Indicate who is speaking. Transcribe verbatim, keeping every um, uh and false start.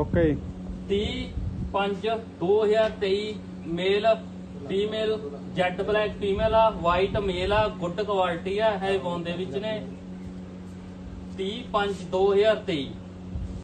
Speaker 1: okay
Speaker 2: तीह पांच दो हज़ार तेईस male female jet black female आ वाइट मेल आ गुड क्वालिटी आ है बोन दे विच ने तीह पांच दो हज़ार तेईस